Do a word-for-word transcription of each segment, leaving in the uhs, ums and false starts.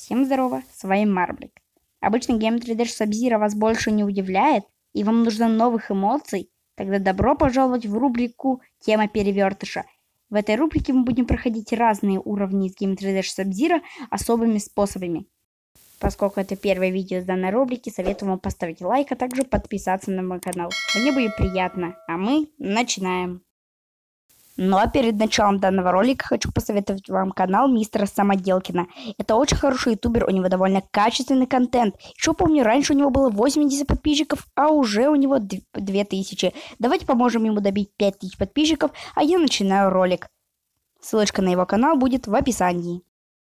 Всем здорово, с вами Марблик. Обычно Geometry Dash Sub-Zero вас больше не удивляет, и вам нужно новых эмоций? Тогда добро пожаловать в рубрику «Тема перевертыша». В этой рубрике мы будем проходить разные уровни из Geometry Dash Sub-Zero особыми способами. Поскольку это первое видео из данной рубрики, советую вам поставить лайк, а также подписаться на мой канал. Мне будет приятно, а мы начинаем. Ну а перед началом данного ролика хочу посоветовать вам канал мистера Самоделкина. Это очень хороший ютубер, у него довольно качественный контент. Еще помню, раньше у него было восемьдесят подписчиков, а уже у него две тысячи. Давайте поможем ему добить пять тысяч подписчиков, а я начинаю ролик. Ссылочка на его канал будет в описании.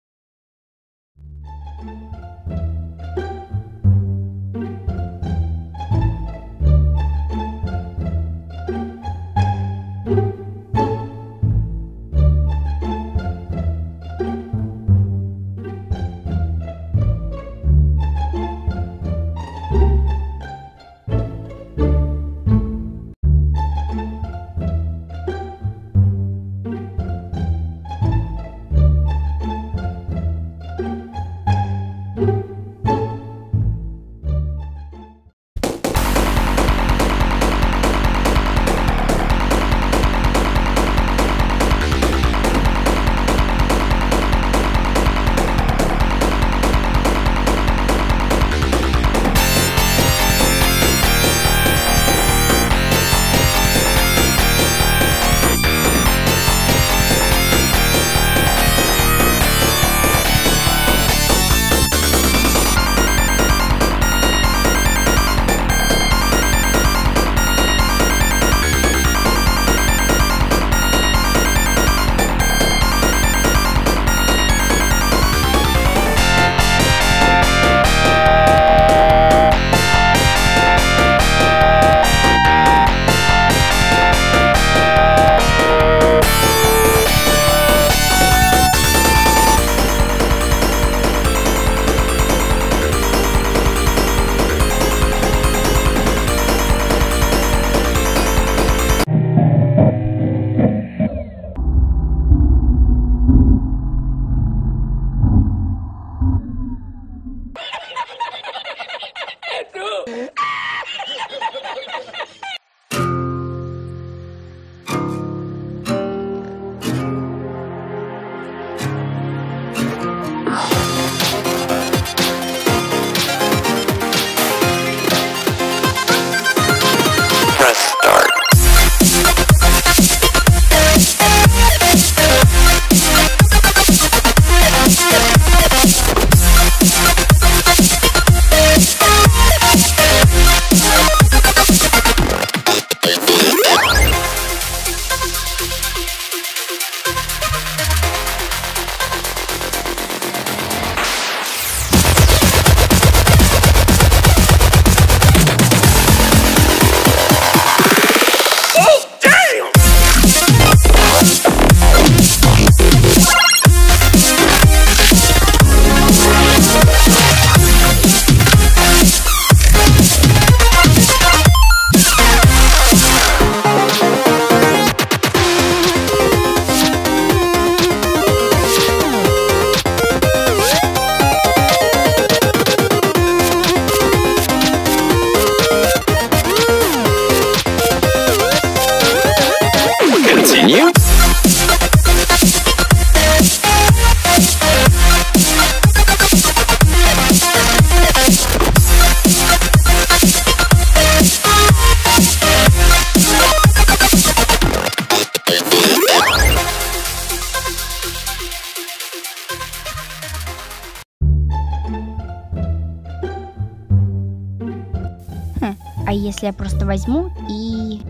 А если я просто возьму и...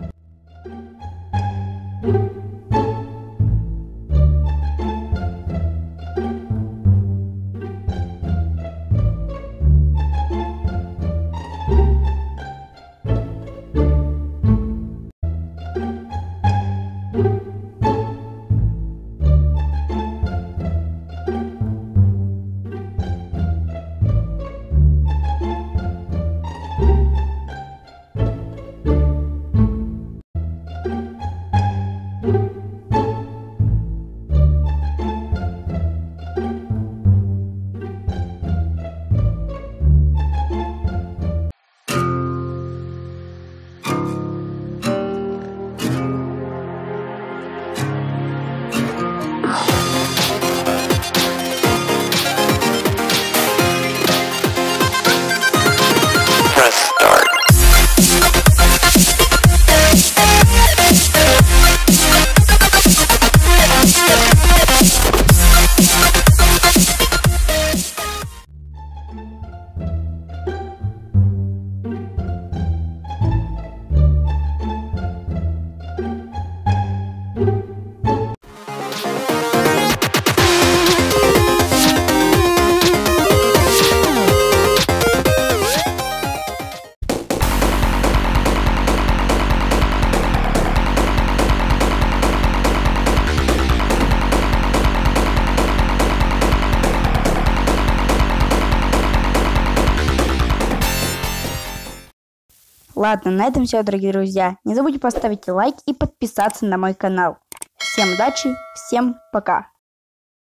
Ладно, на этом все, дорогие друзья. Не забудьте поставить лайк и подписаться на мой канал. Всем удачи, всем пока.